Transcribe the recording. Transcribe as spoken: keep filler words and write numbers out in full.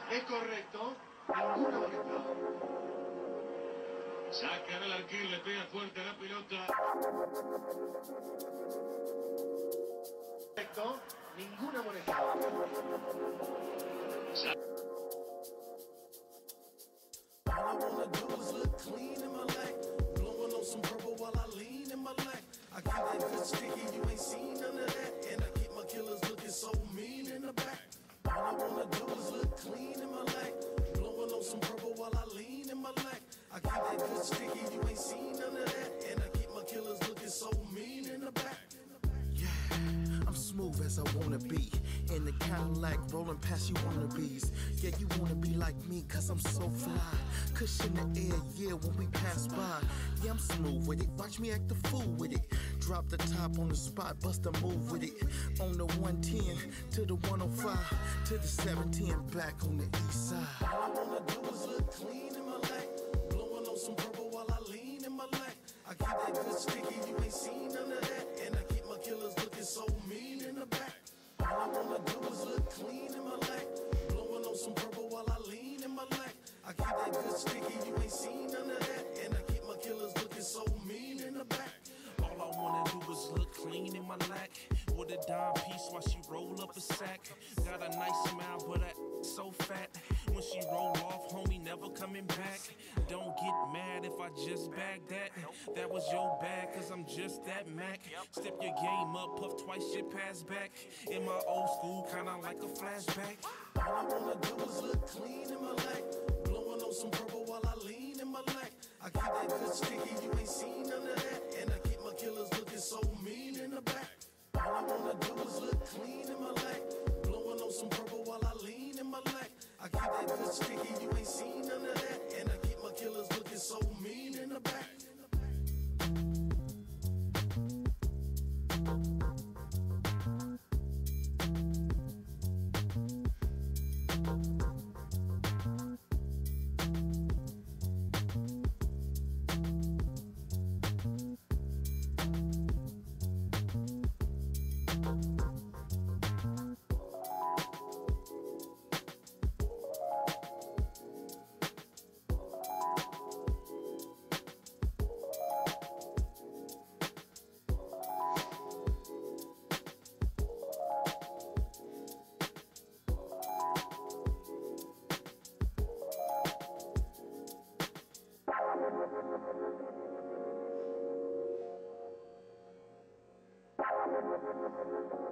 Es correcto. Ninguna molestada. Sacan al arquero, le pega fuerte a la pelota. Correcto. Ninguna molestada. All I wanna do is look clean in my life. Blowing on some purple while I lean in my life. I keep that good sticky, you ain't seen none of that. And I keep my killers looking so mean in the back. All I wanna do is look clean in my life. Blowing on some purple while I lean in my life. I keep that good sticky, you ain't seen none of that. And I keep my killers looking so mean in the back. Yeah, I'm smooth as I wanna be. In the Cadillac, rolling past you wannabes. Yeah, you wanna be like me, cause I'm so fly. Cushion the air, yeah, when we pass by. Yeah, I'm smooth with it, watch me act the fool with it. Drop the top on the spot, bust a move with it. On the one ten to the one oh five to the seven ten, back on the east side. All I wanna do is look clean in my life. Blowing on some purple while I lean in my life. I keep that good sticky, you ain't seen none of that. And I keep my killers looking so mean in the back. All I wanna do is look clean in my life. Blowing on some purple while I lean in my life. I keep that good sticky, you ain't seen none of that. And I keep my killers looking so mean in the back. All I wanna do is look clean in my lack. With a dime piece while she roll up a sack. Got a nice smile, but I so fat. When she roll off, homie, never coming back. Don't get mad if I just bag that. That was your bag, cause I'm just that Mac. Step your game up, puff twice, shit pass back. In my old school, kinda like a flashback. All I wanna do is look clean in my life. Blowing on some purple while I lean in my life. I keep that good sticky, you ain't seen none of that. And I keep my killers looking so mean in the back. All I wanna do is look clean in my life. Blowing on some purple while I lean in my life. I keep that good sticky, you ain't seen none of that. And I keep my killers looking so mean in the back. Thank you.